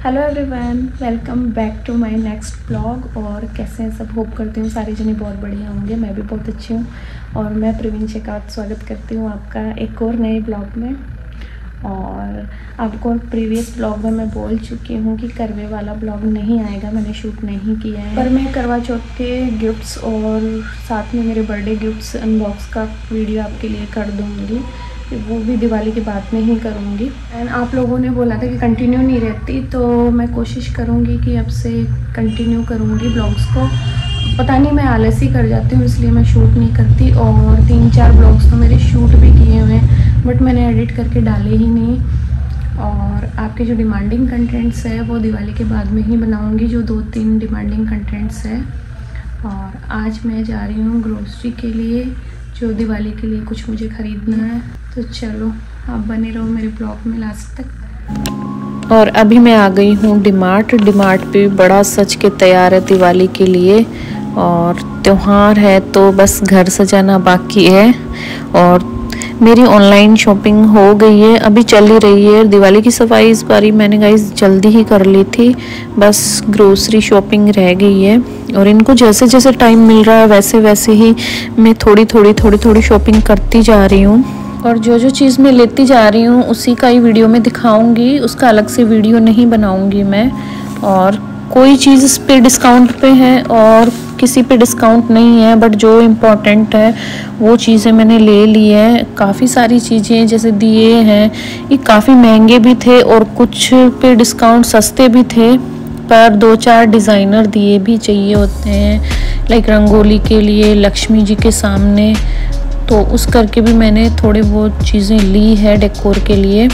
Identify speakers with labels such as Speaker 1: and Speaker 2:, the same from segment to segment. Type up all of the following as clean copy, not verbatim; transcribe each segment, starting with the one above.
Speaker 1: Hello everyone, welcome back to my next blog. और कैसे हैं सब? होप करती हूँ सारे जने बहुत बढ़िया होंगे। मैं भी बहुत अच्छी हूँ और मैं प्रवीण शेखावत स्वागत करती हूँ आपका एक और नए ब्लॉग में। और आपको प्रीवियस ब्लॉग में मैं बोल चुकी हूँ कि करवे वाला ब्लॉग नहीं आएगा, मैंने शूट नहीं किया है। पर मैं करवा चौथ के गिफ्ट्स और साथ में मेरे बर्थडे गिफ्ट्स अनबॉक्स का वीडियो आपके लिए कर दूँगी, वो भी दिवाली के बाद में ही करूँगी। एंड आप लोगों ने बोला था कि कंटिन्यू नहीं रहती, तो मैं कोशिश करूँगी कि अब से कंटिन्यू करूँगी ब्लॉग्स को। पता नहीं मैं आलस ही कर जाती हूँ, इसलिए मैं शूट नहीं करती। और 3-4 ब्लॉग्स तो मेरे शूट भी किए हुए हैं, बट मैंने एडिट करके डाले ही नहीं। और आपके जो डिमांडिंग कंटेंट्स है वो दिवाली के बाद में ही बनाऊँगी, जो 2-3 डिमांडिंग कंटेंट्स है। और आज मैं जा रही हूँ ग्रोसरी के लिए, जो दिवाली के लिए कुछ मुझे ख़रीदना है। तो चलो आप बने रहो मेरे ब्लॉग में लास्ट तक।
Speaker 2: और अभी मैं आ गई हूँ डीमार्ट पे बड़ा सज के तैयार है दिवाली के लिए। और त्यौहार है तो बस घर सजाना बाकी है। और मेरी ऑनलाइन शॉपिंग हो गई है, अभी चल ही रही है। दिवाली की सफाई इस बारी मैंने गाइस जल्दी ही कर ली थी, बस ग्रोसरी शॉपिंग रह गई है। और इनको जैसे जैसे टाइम मिल रहा है वैसे वैसे ही मैं थोड़ी शॉपिंग करती जा रही हूँ। और जो जो चीज़ मैं लेती जा रही हूँ उसी का ही वीडियो में दिखाऊंगी, उसका अलग से वीडियो नहीं बनाऊंगी मैं। और कोई चीज़ इस पे डिस्काउंट पे है और किसी पे डिस्काउंट नहीं है, बट जो इम्पोर्टेंट है वो चीज़ें मैंने ले ली है। काफ़ी सारी चीज़ें जैसे दिए हैं, ये काफ़ी महंगे भी थे और कुछ पे डिस्काउंट सस्ते भी थे। पर 2-4 डिज़ाइनर दिए भी चाहिए होते हैं, लाइक रंगोली के लिए, लक्ष्मी जी के सामने, तो उस करके भी मैंने थोड़ी बहुत चीज़ें ली है डेकोर के लिए।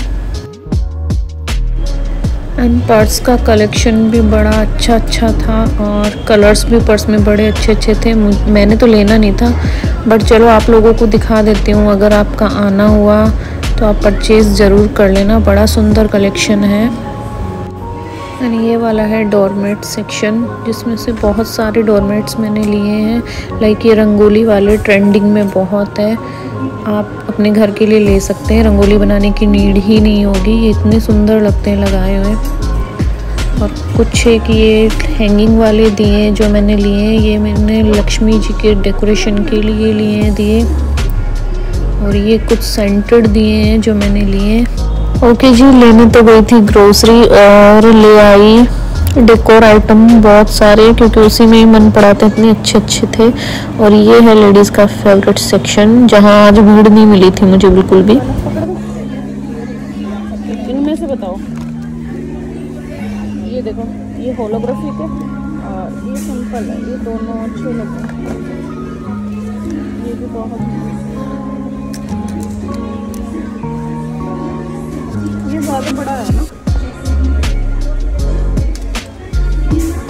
Speaker 2: एंड पर्स का कलेक्शन भी बड़ा अच्छा था और कलर्स भी पर्स में बड़े अच्छे थे। मैंने तो लेना नहीं था, बट चलो आप लोगों को दिखा देती हूँ। अगर आपका आना हुआ तो आप परचेज़ ज़रूर कर लेना, बड़ा सुंदर कलेक्शन है। एंड ये वाला है डोरमेट सेक्शन, जिसमें से बहुत सारे डोरमेट्स मैंने लिए हैं। लाइक ये रंगोली वाले ट्रेंडिंग में बहुत है, आप अपने घर के लिए ले सकते हैं। रंगोली बनाने की नीड ही नहीं होगी, ये इतने सुंदर लगते हैं लगाए हुए। और कुछ एक ये हैंगिंग वाले दिए जो मैंने लिए हैं, ये मैंने लक्ष्मी जी के डेकोरेशन के लिए लिए दिए। और ये कुछ सेंटेड दिए हैं जो मैंने लिए। ओके जी, लेने तो गई थी ग्रोसरी और ले आई डेकोर आइटम बहुत सारे, क्योंकि उसी में ही मन पड़ा था, इतने अच्छे थे। और ये है लेडीज़ का फेवरेट सेक्शन, जहाँ आज भीड़ नहीं मिली थी मुझे बिल्कुल भी।
Speaker 3: इनमें से बताओ, ये देखो, ये होलोग्राफिक है और ये सिंपल है, ये दोनों अच्छे लगे। ये भी बहुत, ये ज़्यादा बड़ा है ना।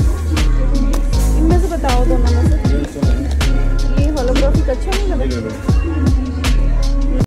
Speaker 3: इनमें से बताओ दोनों में से। ये होलोग्राफिक अच्छा नहीं लगा?